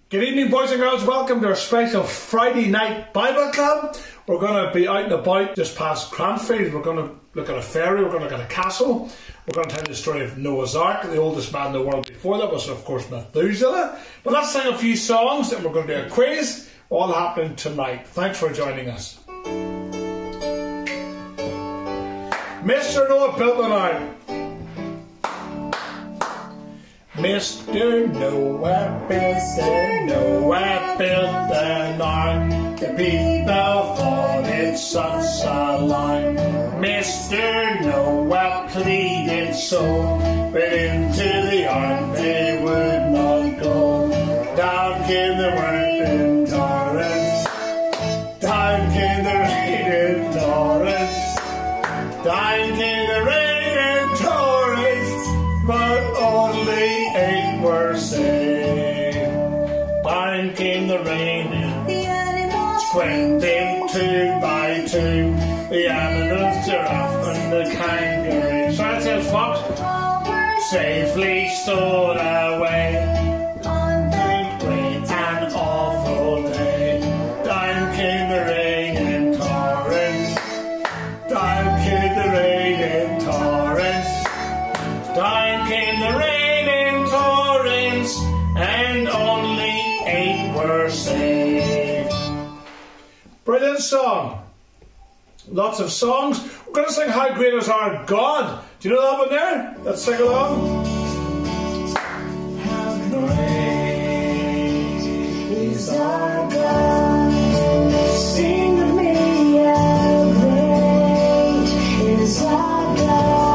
Good evening, boys and girls. Welcome to our special Friday night Bible club. We're going to be out and about just past Cranfield. We're going to look at a ferry. We're going to look at a castle. We're going to tell you the story of Noah's Ark. The oldest man in the world before that was, of course, Methuselah. But let's sing a few songs and we're going to do a quiz. All happening tonight. Thanks for joining us. Mr. Noah built an ark. Mr. Noah built an ark. The people thought it such a line. Mr. Noah pleaded so, but into the ark they would not go. Down came the rain in torrents. Down came the rain in torrents. Down came the rain in torrents. But only 8 were saved. Down came the rain in the animals squinting 2 by 2. The animals, giraffe and the kangaroo. So that says fox safely stowed away on the great and awful day. Down came the rain in torrents. Down came the rain in torrents. Down came the rain in torrents, and only 8 were saved. Brilliant song. Lots of songs. We're going to sing How Great Is Our God. Do you know that one there? Let's sing along. How great is our God. Sing with me. How great is our God.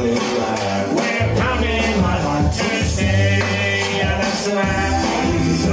Understanding down in my heart to stay, and I'm so happy.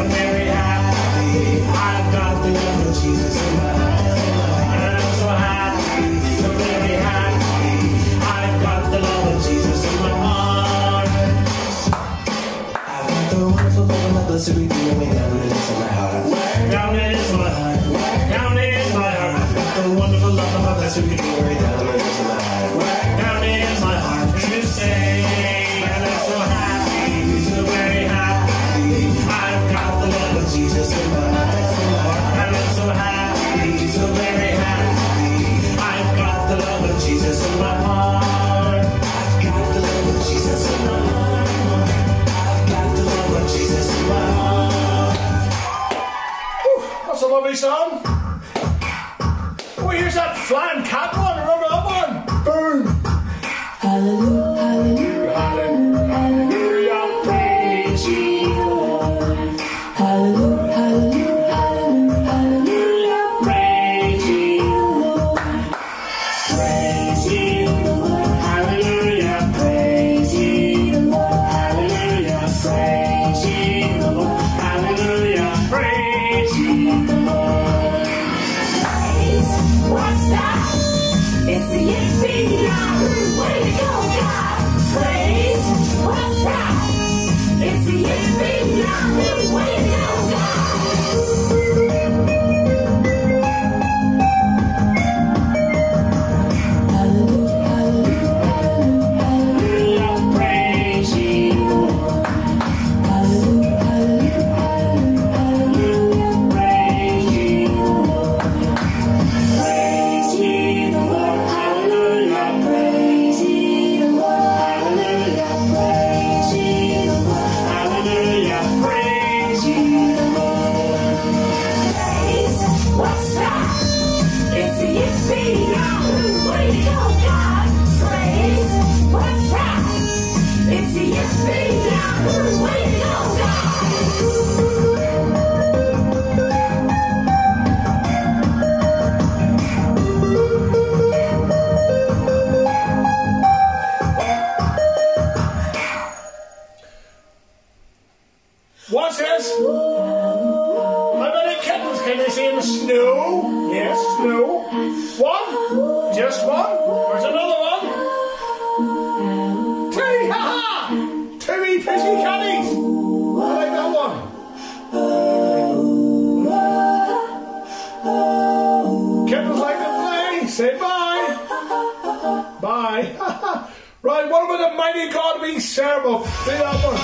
in my heart. I've got the love of Jesus in my heart. I've got the love of Jesus in my heart. Whew, that's a lovely song. Oh, here's that flying cat one. Remember that one? Boom. Hallelujah, hallelujah, Hallelujah, praise ye the Lord. hallelujah, hallelujah, hallelujah, Praise ye the Lord. Praise ye the Lord. Hallelujah, praise ye the Lord. Hallelujah, praise ye the Lord. Hallelujah, praise ye the Lord. praise. What's that? It's the yippee yahoo! Way to go, God! Praise. What's that? It's the yippee yahoo! Way to go, God! Hallelujah, hallelujah, hallelujah, Hallelujah, praise ye the Lord. hallelujah, hallelujah, hallelujah, Praise ye the Lord. Praise ye the Lord. Hallelujah, praise ye the Lord. Hallelujah, praise ye the Lord. Hallelujah, praise ye the Lord. praise. What's that? It's the yippee yahoo! Way to go, God! Praise. What's that? It's the yippee yahoo! Way to go, God! What's this? How many kittens can they see in the snow? Yes, snow. One? Just one? Where's another one? Two! Ha-ha! Two wee pussy catties! I like that one. Kittens like to play. Say bye. Bye. Right, what about the mighty God we serve? Do that one.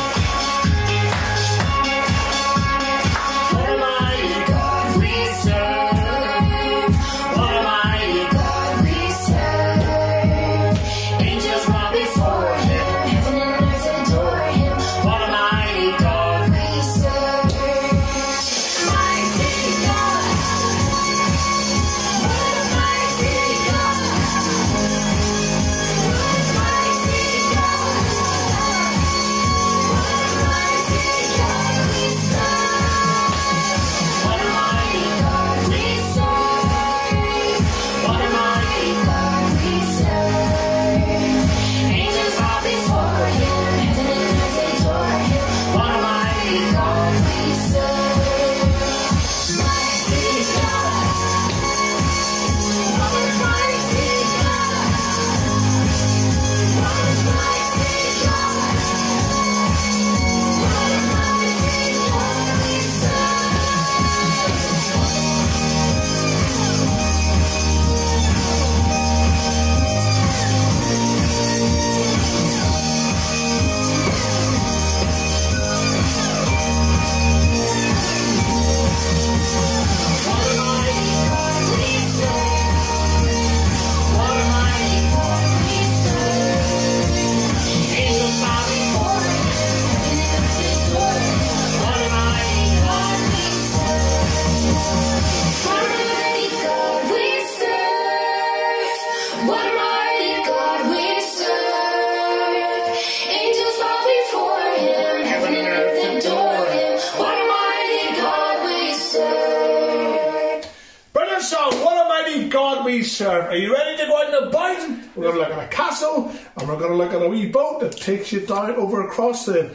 What a mighty God we serve. What a mighty God we serve. Angels bow before him. Heaven and earth adore him. What a mighty God we serve. Mighty God. What a mighty God. What a mighty God. What a mighty God we serve. What a mighty God we serve. What a mighty God we serve. Angels bow before him. Heaven and earth adore him. What a mighty God we serve. Mighty God. What a mighty God. What a mighty God. What a mighty God we What a mighty God we serve. What a mighty God we serve. Angels bow before him. Heaven and earth adore him. What a mighty God we serve. What a mighty God we serve. What a mighty God we serve. Angels bow before him. Heaven and earth adore him. What a mighty God we serve. Brilliant song. What a mighty God we serve. Are you ready to go out and about? We're going to look at a castle and we're going to look at a wee boat that takes you down over across the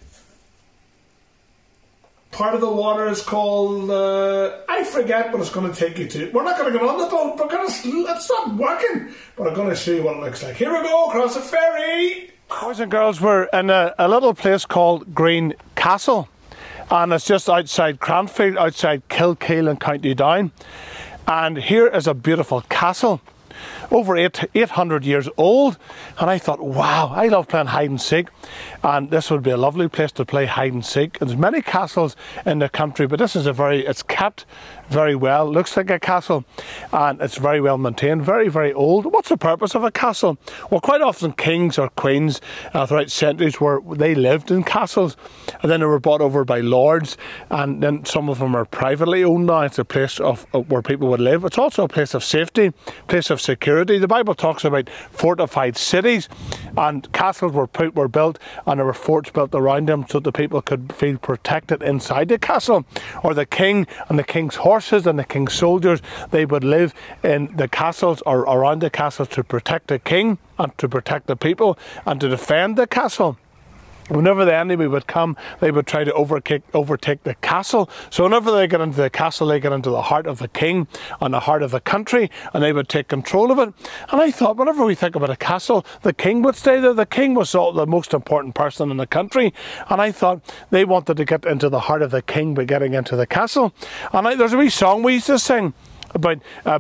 part of the water is called, I forget what it's going to take you to. We're not going to get on the boat. We're going to, it's not working. But I'm going to show you what it looks like. Here we go, across the ferry. Boys and girls, we're in a little place called Green Castle. And it's just outside Cranfield, outside Kilkeel in County Down. And here is a beautiful castle over 800 years old. And I thought, wow, I love playing hide and seek, and this would be a lovely place to play hide and seek. There's many castles in the country, but this is it's kept very well, looks like a castle, and it's very well maintained, very, very old. What's the purpose of a castle? Well, quite often kings or queens throughout centuries where they lived in castles, and then they were bought over by lords, and then some of them are privately owned now. It's a place of where people would live. It's also a place of safety, place of security. The Bible talks about fortified cities, and castles were built, and there were forts built around them so the people could feel protected inside the castle. Or the king and the king's horses and the king's soldiers, they would live in the castles or around the castles to protect the king and to protect the people and to defend the castle. Whenever the enemy would come, they would try to overtake the castle. So whenever they get into the castle, they get into the heart of the king and the heart of the country, and they would take control of it. And I thought, whenever we think about a castle, the king would stay there. The king was the most important person in the country. And I thought they wanted to get into the heart of the king by getting into the castle. And there's a wee song we used to sing about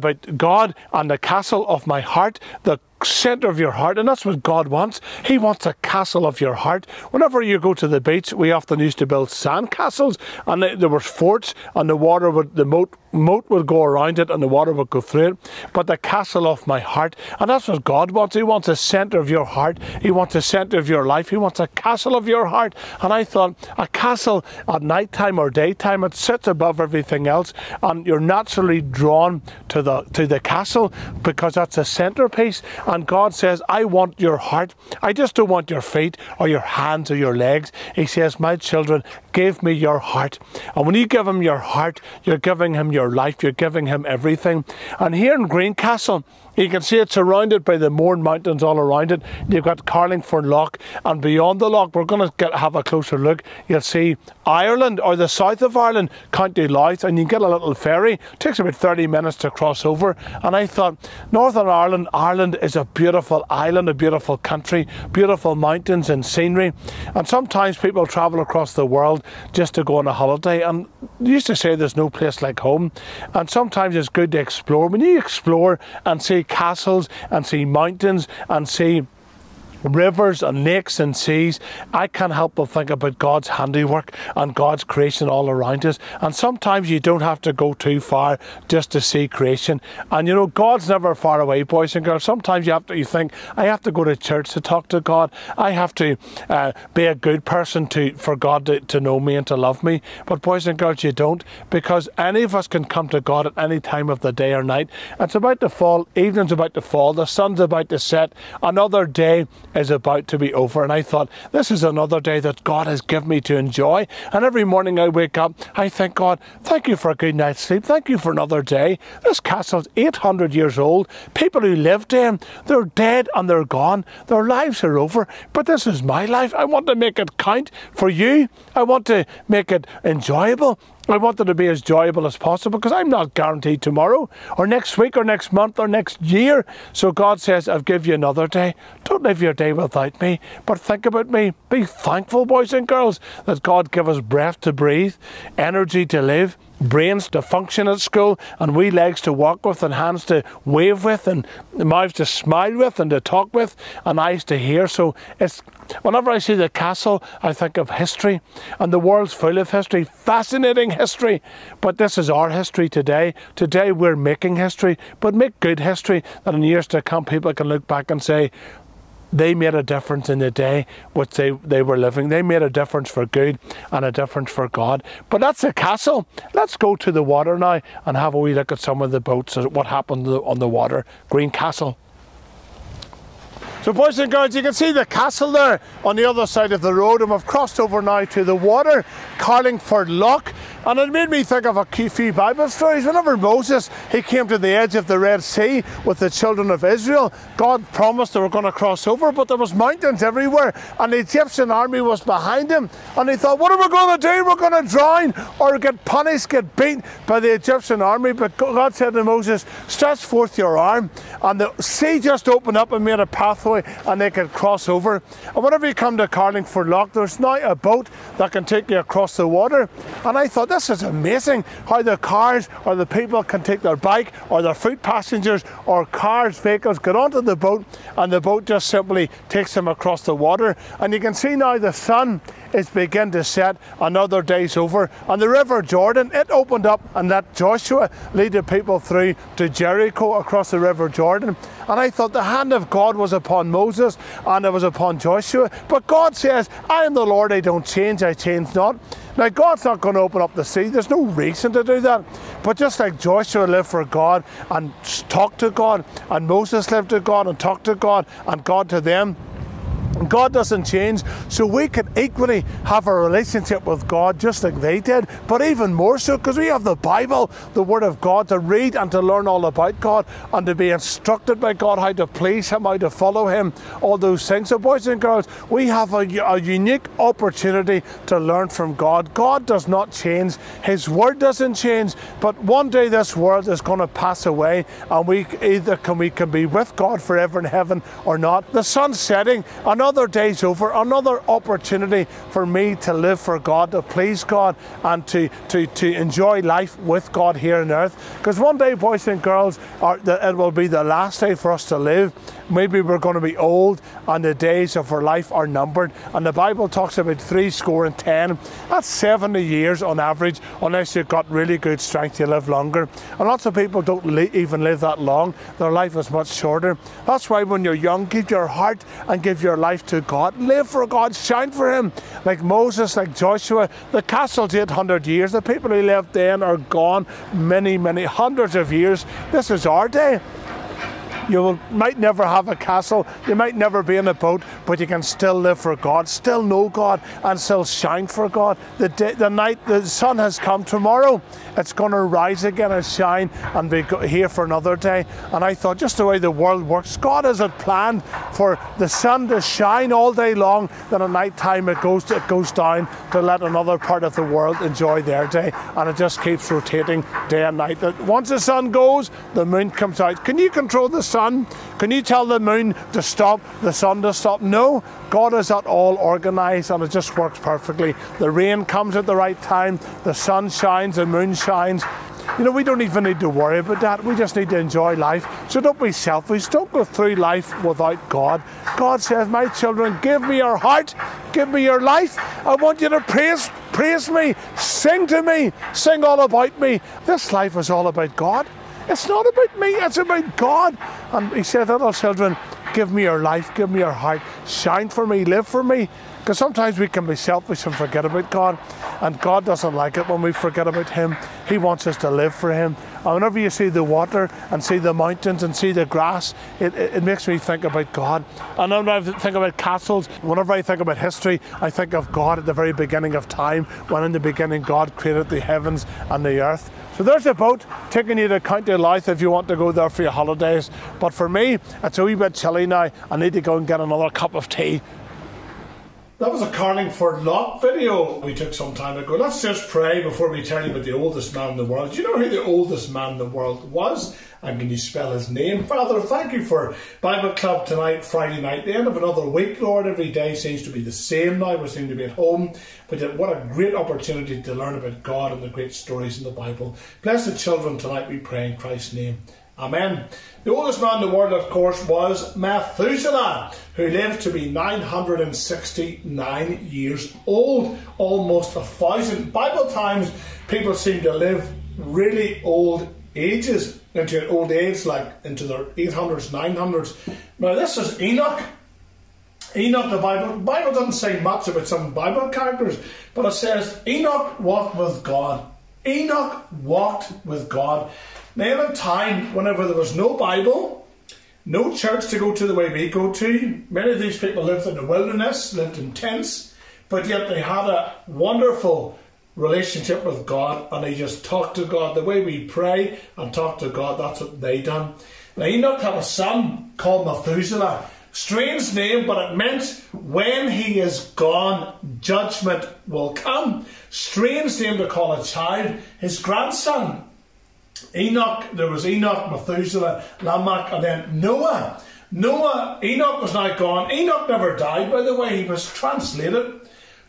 God and the castle of my heart, the centre of your heart, and that's what God wants. He wants a castle of your heart. Whenever you go to the beach, we often used to build sand castles, and there were forts, and the moat would go around it and the water would go through it. But the castle of my heart, and that's what God wants. He wants a centre of your heart. He wants a centre of your life. He wants a castle of your heart. And I thought, a castle at night time or daytime, it sits above everything else, and you're naturally drawn to the castle because that's a centrepiece. And God says, I want your heart. I just don't want your feet or your hands or your legs. He says, my children, give me your heart. And when you give him your heart, you're giving him your life. You're giving him everything. And here in Greencastle, you can see it's surrounded by the Mourne Mountains all around it. You've got Carlingford Lough, and beyond the lough, we're going to have a closer look. You'll see Ireland, or the south of Ireland, County Louth, and you get a little ferry. It takes about 30 minutes to cross over. And I thought, Northern Ireland is a beautiful island, a beautiful country, beautiful mountains and scenery. And sometimes people travel across the world just to go on a holiday, and they used to say there's no place like home. And sometimes it's good to explore. When you explore and see castles and see mountains and see rivers and lakes and seas, I can't help but think about God's handiwork and God's creation all around us. And sometimes you don't have to go too far just to see creation. And you know, God's never far away, boys and girls. Sometimes you think, I have to go to church to talk to God. I have to be a good person for God to know me and to love me. But boys and girls, you don't, because any of us can come to God at any time of the day or night. It's about to fall, evening's about to fall, the sun's about to set, another day is about to be over. And I thought, this is another day that God has given me to enjoy. And every morning I wake up, I thank God, thank you for a good night's sleep, thank you for another day. This castle's 800 years old. People who lived in, they're dead and they're gone. Their lives are over. But this is my life. I want to make it count for you. I want to make it enjoyable. I want it to be as enjoyable as possible, because I'm not guaranteed tomorrow or next week or next month or next year. So God says, I'll give you another day. Don't live your day without me, but think about me. Be thankful, boys and girls, that God gave us breath to breathe, energy to live, brains to function at school, and wee legs to walk with, and hands to wave with, and mouths to smile with and to talk with, and eyes to hear. So whenever I see the castle, I think of history, and the world's full of history, fascinating history. But this is our history today. Today we're making history, but make good history that in years to come people can look back and say, they made a difference in the day which they were living. They made a difference for good and a difference for God. But that's the castle. Let's go to the water now and have a wee look at some of the boats and what happened on the water. Greencastle. So boys and girls, you can see the castle there on the other side of the road, and we've crossed over now to the water, Carlingford Lough. And it made me think of a few Bible stories. Whenever Moses, he came to the edge of the Red Sea with the children of Israel, God promised they were going to cross over, but there was mountains everywhere, and the Egyptian army was behind him. And he thought, what are we going to do? We're going to drown or get punished, get beaten by the Egyptian army. But God said to Moses, stretch forth your arm. And the sea just opened up and made a pathway, and they could cross over. And whenever you come to Carlingford Lough, there's now a boat that can take you across the water. And I thought, this is amazing how the cars or the people can take their bike or their foot passengers or cars, vehicles, get onto the boat, and the boat just simply takes them across the water. And you can see now the sun is beginning to set, another day's over, and the River Jordan, it opened up and let Joshua lead the people through to Jericho across the River Jordan. And I thought the hand of God was upon Moses and it was upon Joshua. But God says, I am the Lord, I don't change, I change not. Now God's not going to open up the sea, there's no reason to do that. But just like Joshua lived for God and talked to God, and Moses lived to God and talked to God, and God to them, God doesn't change, so we can equally have a relationship with God just like they did, but even more so because we have the Bible, the Word of God, to read and to learn all about God and to be instructed by God how to please Him, how to follow Him, all those things. So boys and girls, we have a unique opportunity to learn from God. God does not change, His Word doesn't change, but one day this world is going to pass away, and we can be with God forever in heaven or not. The sun's setting, another day's over, another opportunity for me to live for God, to please God, and to enjoy life with God here on earth. Because one day, boys and girls, it will be the last day for us to live. Maybe we're going to be old and the days of our life are numbered. And the Bible talks about 70. That's 70 years on average, unless you've got really good strength, you live longer. And lots of people don't even live that long. Their life is much shorter. That's why when you're young, give your heart and give your life to God. Live for God, shine for Him. Like Moses, like Joshua, the castle's 800 years. The people who lived then are gone many, many hundreds of years. This is our day. You might never have a castle, you might never be in a boat, but you can still live for God, still know God, and still shine for God. The sun has come. Tomorrow, it's going to rise again and shine and be here for another day. And I thought, just the way the world works, God has it planned for the sun to shine all day long, then at night time it goes down to let another part of the world enjoy their day, and it just keeps rotating day and night. Once the sun goes, the moon comes out. Can you control the sun? Can you tell the moon to stop, the sun to stop? No, God has that all organised, and it just works perfectly. The rain comes at the right time, the sun shines, the moon shines. You know, we don't even need to worry about that. We just need to enjoy life. So don't be selfish. Don't go through life without God. God says, my children, give me your heart, give me your life. I want you to praise me, sing to me, sing all about me. This life is all about God. It's not about me, it's about God. And He said, little children, give me your life, give me your heart, shine for me, live for me. Because sometimes we can be selfish and forget about God, and God doesn't like it when we forget about Him. He wants us to live for Him. And whenever you see the water and see the mountains and see the grass, it makes me think about God. And whenever I think about castles, whenever I think about history, I think of God at the very beginning of time, when in the beginning God created the heavens and the earth. So there's a boat taking you to County Louth if you want to go there for your holidays. But for me, it's a wee bit chilly now. I need to go and get another cup of tea. That was a Carlingford Lock video we took some time ago. Let's just pray before we tell you about the oldest man in the world. Do you know who the oldest man in the world was? And can you spell his name? Father, thank you for Bible Club tonight, Friday night, the end of another week, Lord. Every day seems to be the same now. We seem to be at home. But yet what a great opportunity to learn about God and the great stories in the Bible. Bless the children tonight, we pray in Christ's name. Amen. The oldest man in the world, of course, was Methuselah, who lived to be 969 years old, almost 1,000. Bible times, people seem to live really old ages, into an old age, like into their 800s, 900s. Now, this is Enoch. Enoch, the Bible doesn't say much about some Bible characters, but it says Enoch walked with God. Enoch walked with God. Now, in a time whenever there was no Bible, no church to go to the way we go to, many of these people lived in the wilderness, lived in tents, but yet they had a wonderful relationship with God, and they just talked to God. The way we pray and talk to God, that's what they done. Now, Enoch had a son called Methuselah. Strange name, but it meant when he is gone, judgment will come. Strange name to call a child. His grandson, Enoch, there was Enoch, Methuselah, Lamech, and then Noah. Enoch was now gone. Enoch never died, by the way. He was translated.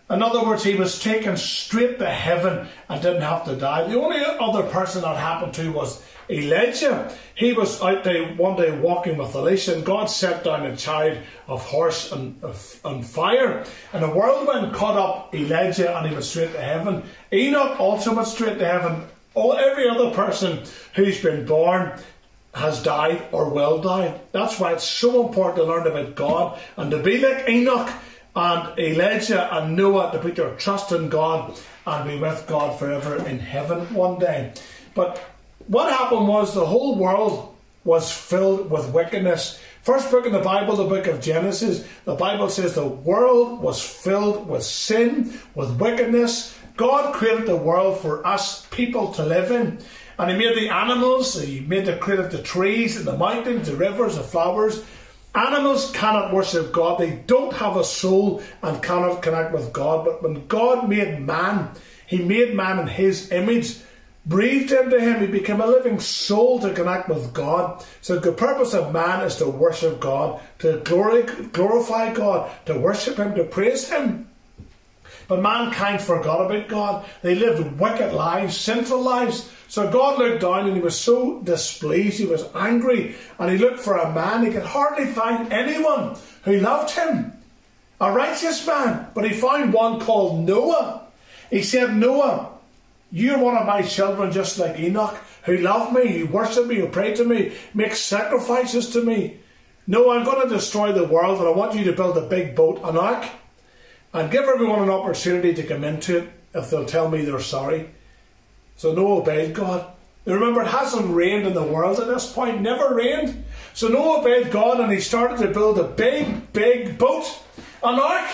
In other words, he was taken straight to heaven and didn't have to die. The only other person that happened to was Elijah. He was out there one day walking with Elisha, and God sent down a chariot of horse and fire, and a whirlwind caught up Elijah and he went straight to heaven. Enoch also went straight to heaven. Every other person who's been born has died or will die. That's why it's so important to learn about God and to be like Enoch and Elijah and Noah, to put your trust in God and be with God forever in heaven one day. But what happened was the whole world was filled with wickedness. First book in the Bible, the book of Genesis, the Bible says the world was filled with sin, with wickedness. God created the world for us people to live in. And he made the animals, created the trees and the mountains, the rivers, the flowers. Animals cannot worship God. They don't have a soul and cannot connect with God. But when God made man, he made man in his image, breathed into him, he became a living soul to connect with God. So the purpose of man is to worship God, to glorify God, to worship him, to praise him. But mankind forgot about God. They lived wicked lives, sinful lives. So God looked down and he was so displeased, he was angry, and he looked for a man. He could hardly find anyone who loved him, a righteous man. But he found one called Noah. He said, Noah, you're one of my children just like Enoch, who love me, who worship me, who pray to me, make sacrifices to me. Noah, I'm going to destroy the world, and I want you to build a big boat, an ark, and give everyone an opportunity to come into it if they'll tell me they're sorry. So Noah obeyed God. Now remember, it hasn't rained in the world at this point, never rained. So Noah obeyed God and he started to build a big, big boat, an ark.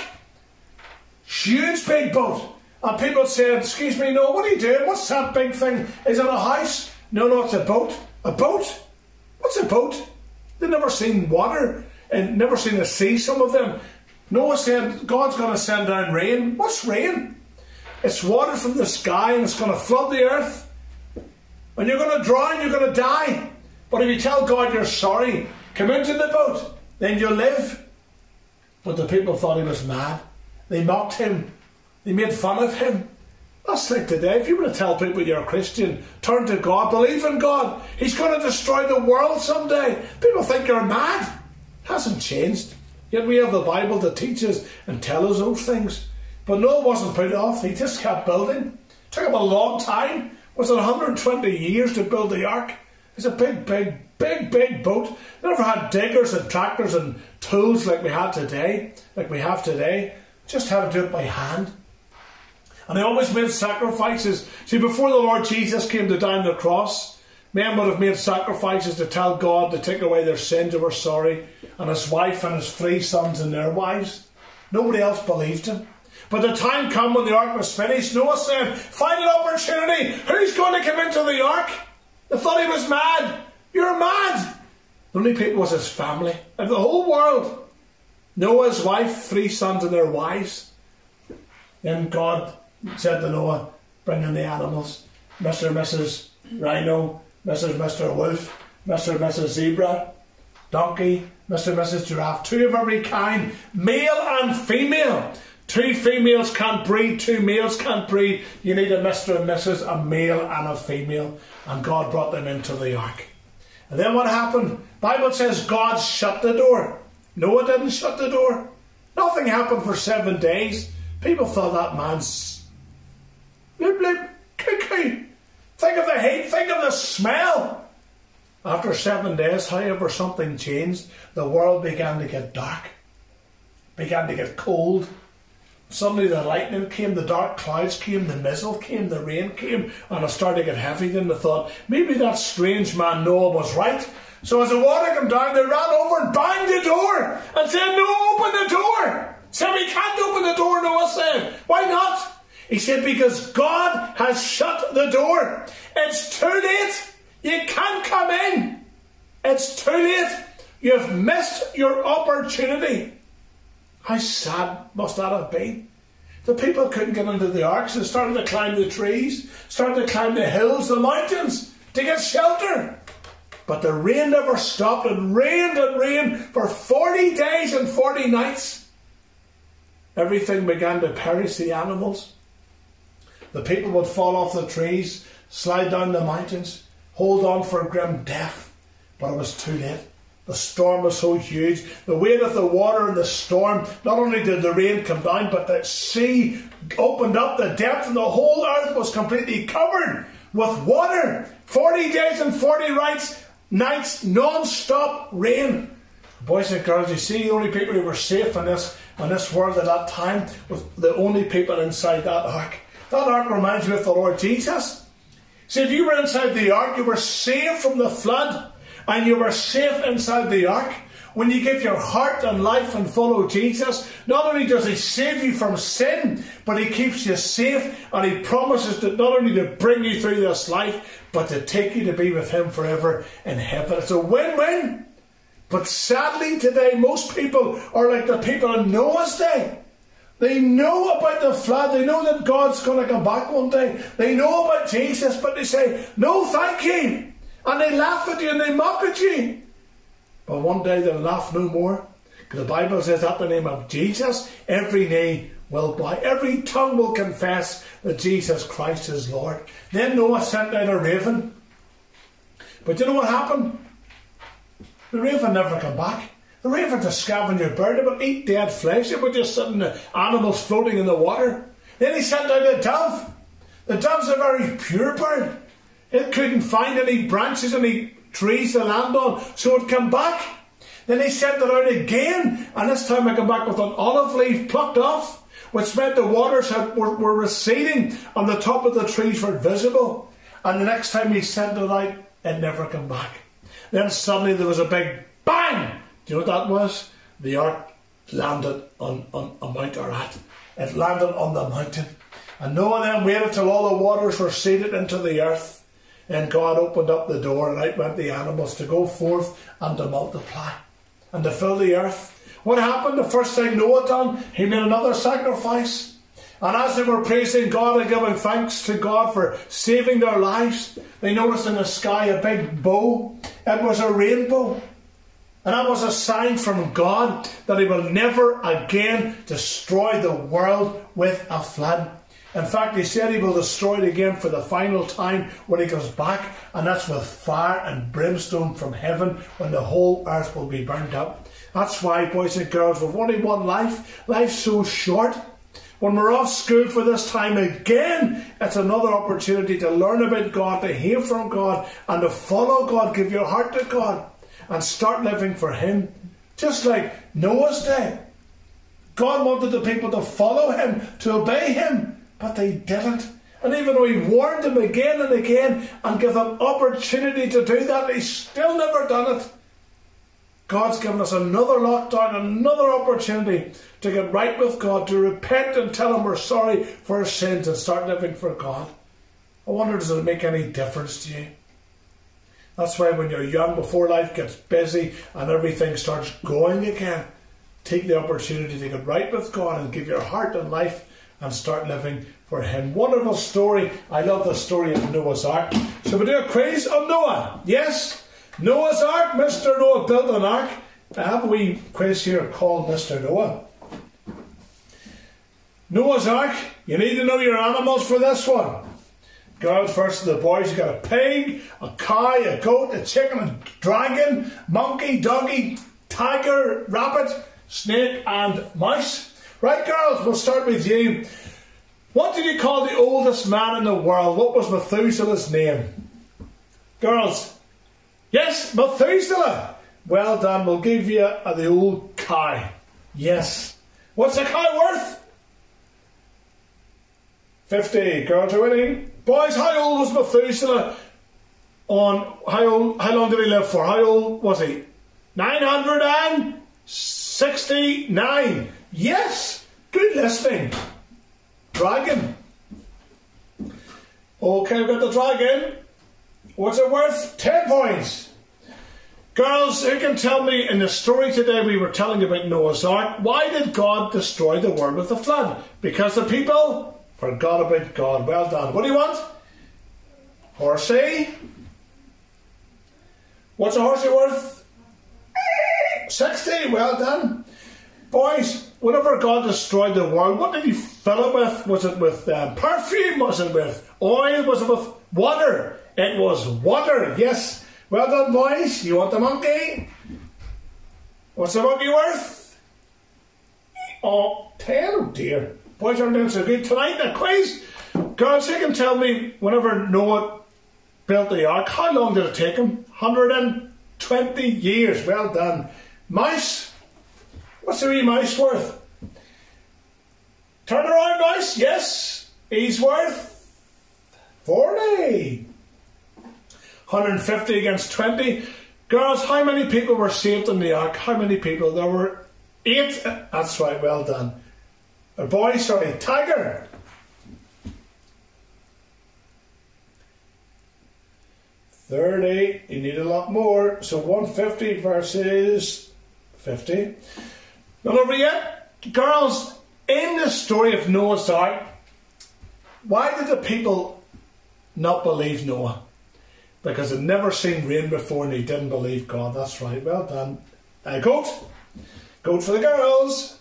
Huge big boat. And people said, excuse me, Noah, what are you doing? What's that big thing? Is it a house? No, it's a boat. A boat? What's a boat? They've never seen water and never seen the sea, some of them. Noah said, God's going to send down rain. What's rain? It's water from the sky and it's going to flood the earth. And you're going to drown, you're going to die. But if you tell God you're sorry, come into the boat, then you'll live. But the people thought he was mad. They mocked him. They made fun of him. That's like today. If you were to tell people you're a Christian, turn to God, believe in God, he's going to destroy the world someday, people think you're mad. It hasn't changed. Yet we have the Bible that teaches and tell us those things. But Noah wasn't put off. He just kept building. It took him a long time. Was it 120 years to build the ark? It's a big boat. They never had diggers and tractors and tools like we have today. Just had to do it by hand. And they always made sacrifices. See, before the Lord Jesus came to die on the cross, men would have made sacrifices to tell God to take away their sins, they were sorry, and his wife and his 3 sons and their wives. Nobody else believed him. But the time came when the ark was finished. Noah said, find an opportunity. Who's going to come into the ark? They thought he was mad. You're mad. The only people was his family and the whole world. Noah's wife, 3 sons and their wives. Then God said to Noah, bring in the animals. Mr. and Mrs. Rhino, Mr. and Mr. Wolf, Mr. and Mrs. Zebra, donkey, Mr. and Mrs. Giraffe, 2 of every kind, male and female. 2 females can't breed, 2 males can't breed. You need a Mr. and Mrs., a male and a female. And God brought them into the ark. And then what happened? Bible says God shut the door. Noah didn't shut the door. Nothing happened for 7 days. People thought that man's blip, blip, cuckoo. Think of the heat, think of the smell. After 7 days, however, something changed. The world began to get dark, began to get cold. Suddenly the lightning came, the dark clouds came, the mizzle came, the rain came, and it started to get heavy. Then they thought, maybe that strange man Noah was right. So as the water came down, they ran over and banged the door and said, Noah, open the door. Said, we can't open the door, Noah said. Why not? He said, because God has shut the door. It's too late. You can't come in. It's too late. You've missed your opportunity. How sad must that have been? The people couldn't get into the arks. They started to climb the trees, started to climb the hills, the mountains, to get shelter. But the rain never stopped. It rained and rained for 40 days and 40 nights. everything began to perish, the animals. The people would fall off the trees, slide down the mountains, hold on for grim death. But it was too late. The storm was so huge. The weight of the water in the storm, not only did the rain come down, but the sea opened up the depth and the whole earth was completely covered with water. 40 days and 40 nights, non-stop rain. Boys and girls, you see, the only people who were safe in this world at that time was the only people inside that ark. That ark reminds me of the Lord Jesus. See, if you were inside the ark, you were safe from the flood. And you were safe inside the ark. When you give your heart and life and follow Jesus, not only does he save you from sin, but he keeps you safe, and he promises to not only to bring you through this life, but to take you to be with him forever in heaven. It's a win-win. But sadly today, most people are like the people in Noah's day. They know about the flood. They know that God's going to come back one day. They know about Jesus, but they say, no thank you. And they laugh at you and they mock at you. But one day they'll laugh no more. Because the Bible says at the name of Jesus, every knee will bow. Every tongue will confess that Jesus Christ is Lord. Then Noah sent out a raven. But you know what happened? The raven never came back. The raven's a scavenger bird. It would eat dead flesh. It would just sit in the animals floating in the water. Then he sent out a dove. The dove's a very pure bird. It couldn't find any branches, any trees to land on, so it came back. Then he sent it out again, and this time it came back with an olive leaf plucked off, which meant the waters were receding and the top of the trees were visible. And the next time he sent it out, it never came back. Then suddenly there was a big bang. Do you know what that was? The ark landed on Mount Ararat. It landed on the mountain. And Noah then waited till all the waters were seeded into the earth. And God opened up the door, and out went the animals to go forth and to multiply and to fill the earth. What happened? The first thing Noah done, he made another sacrifice. And as they were praising God and giving thanks to God for saving their lives, they noticed in the sky a big bow. It was a rainbow. And that was a sign from God that he will never again destroy the world with a flood. In fact, he said he will destroy it again for the final time when he comes back, and that's with fire and brimstone from heaven when the whole earth will be burned up. That's why, boys and girls, we've only one life. Life's so short. When we're off school for this time again, it's another opportunity to learn about God, to hear from God, and to follow God. Give your heart to God and start living for him. Just like Noah's day. God wanted the people to follow him, to obey him. But they didn't. And even though he warned them again and again and gave them opportunity to do that, they still never done it. God's given us another lockdown, another opportunity to get right with God, to repent and tell him we're sorry for our sins and start living for God. I wonder, does it make any difference to you? That's why when you're young, before life gets busy and everything starts going again, take the opportunity to get right with God and give your heart and life and start living for him. Wonderful story. I love the story of Noah's Ark. So we do a quiz on Noah. Yes, Noah's Ark. Mr. Noah built an ark. I have a wee quiz here called Mr. Noah. Noah's Ark. You need to know your animals for this one. Girls first to the boys. You got a pig, a cow, a goat, a chicken, a dragon, monkey, doggy, tiger, rabbit, snake and mouse. Right, girls, we'll start with you. What did you call the oldest man in the world? What was Methuselah's name? Girls. Yes, Methuselah. Well done. We'll give you the old cow. Yes. What's a cow worth? 50. Girls are winning. Boys, how old was Methuselah? How long did he live for? How old was he? 969. Yes. Good listening. Dragon. Okay, we've got the dragon. What's it worth? 10 points. Girls, who can tell me, in the story today we were telling about Noah's Ark, why did God destroy the world with the flood? Because the people forgot about God. Well done. What do you want? Horsey. What's a horsey worth? 60. Well done. Boys, whenever God destroyed the world, what did he fill it with? Was it with perfume? Was it with oil? Was it with water? It was water, yes. Well done, boys. You want the monkey? What's the monkey worth? Oh, 10. Oh dear. Boys aren't doing so good tonight in a quiz. Girls, you can tell me, whenever Noah built the ark, how long did it take him? 120 years. Well done. Mouse? What's the wee mouse worth? Turn around, mouse. Yes. He's worth 40. 150 against 20. Girls, how many people were saved in the ark? How many people? There were 8. That's right, well done. Boy, sorry, tiger. $30. You need a lot more. So 150 versus 50. Not over yet. Girls, in the story of Noah's Ark, why did the people not believe Noah? Because they'd never seen rain before and they didn't believe God. That's right, well done. Goat. Goat for the girls.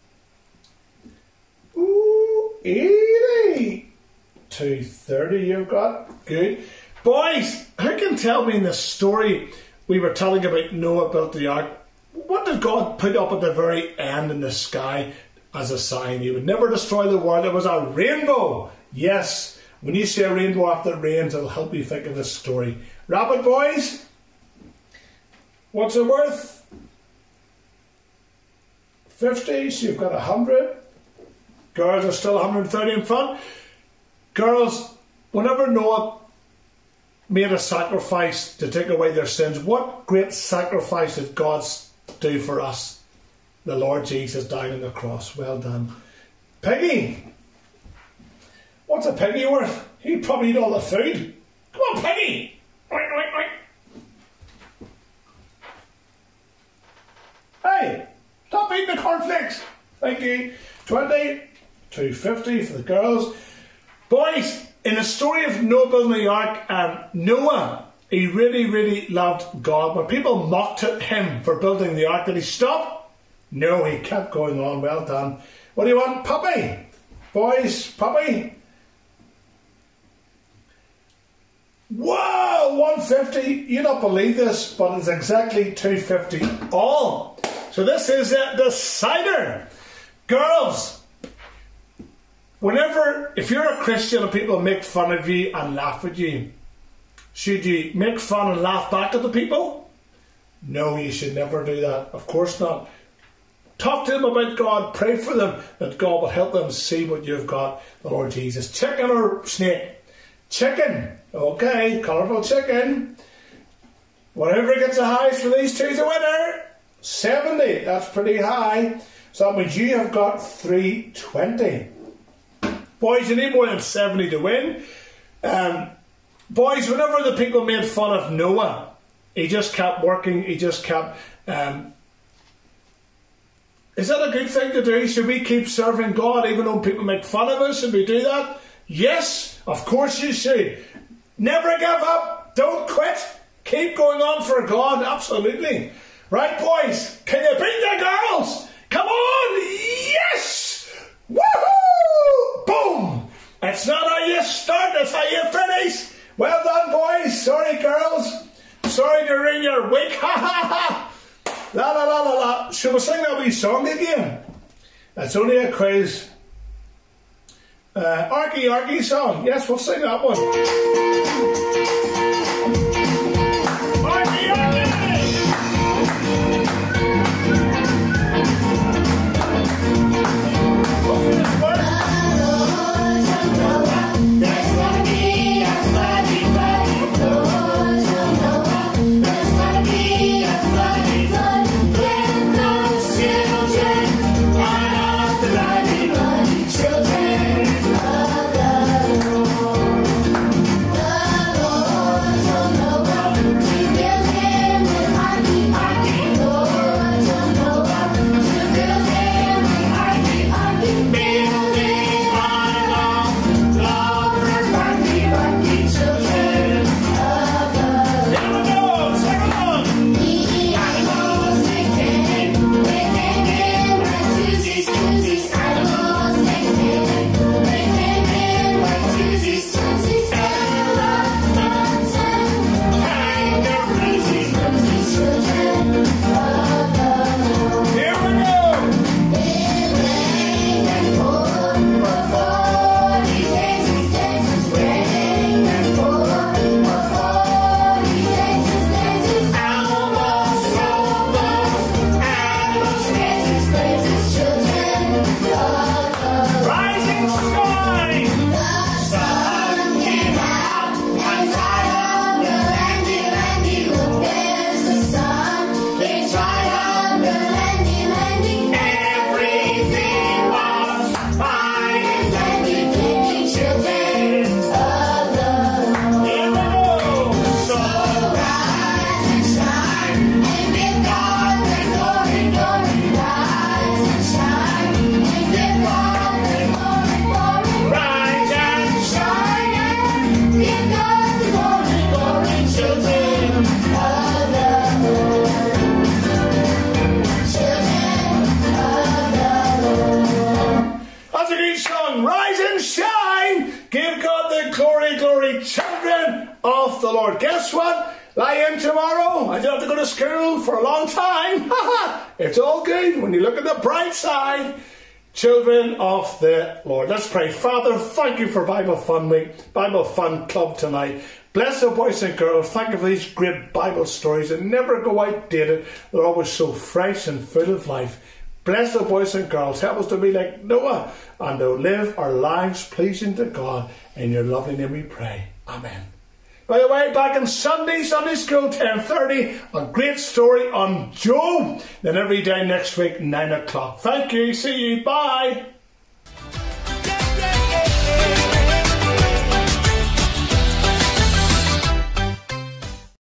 Ooh, 80 to 30 you've got. Good. Boys, who can tell me in the story we were telling about Noah built the ark, what did God put up at the very end in the sky as a sign? He would never destroy the world. It was a rainbow. Yes. When you see a rainbow after it rains, it'll help you think of this story. Rabbit, boys. What's it worth? 50, so you've got 100. Girls are still 130 in front. Girls, whenever Noah made a sacrifice to take away their sins, what great sacrifice did God do for us? The Lord Jesus died on the cross. Well done. Piggy. What's a piggy worth? He'd probably eat all the food. Come on, Piggy! Right, right, right. Hey! Stop eating the cornflakes! Thank you. 20 to 50 for the girls. Boys, in the story of Noah building the ark, Noah, he really, really loved God. When people mocked at him for building the ark, did he stop? No, he kept going on. Well done. What do you want? Puppy? Boys, puppy? Whoa, 150. You don't believe this, but it's exactly 250 all. So this is the cider. Girls, if you're a Christian and people make fun of you and laugh at you, should you make fun and laugh back at the people? No, you should never do that. Of course not. Talk to them about God. Pray for them that God will help them see what you've got, the Lord Jesus. Chicken or snake? Chicken. Okay, colourful chicken. Whatever gets the highest for these two is a winner. 70. That's pretty high. So that means you have got 320. Boys, you need more than 70 to win. Boys, whenever the people made fun of Noah, he just kept working. He just kept... is that a good thing to do? Should we keep serving God even though people make fun of us? Should we do that? Yes, of course you should. Never give up. Don't quit. Keep going on for God. Absolutely. Right, boys? Can you beat the girls? Come on. Yes. Woohoo. Boom. It's not how you start, it's how you finish. Well done, boys. Sorry, girls. Sorry to ruin your week. Ha ha ha. La la la la la. Shall we sing that wee song again? It's only a quiz. Arky Arky song. Yes, we'll sing that one. Arky Arky! There's gonna be a floody, floody Noah's Noah. There's gonna be a floody flood when those children are not the bloody, bloody children of the Lord. The Lord, oh no. of the Lord. Guess what? Lie in tomorrow. I don't have to go to school for a long time. It's all good when you look at the bright side. Children of the Lord. Let's pray. Father, thank you for Bible Fun Week, Bible Fun Club tonight. Bless the boys and girls. Thank you for these great Bible stories that never go outdated. They're always so fresh and full of life. Bless the boys and girls. Help us to be like Noah and to live our lives pleasing to God. In your lovely name we pray. Amen. By the way, back on Sunday school, 10:30, a great story on Job. Then every day next week, 9 o'clock. Thank you. See you. Bye.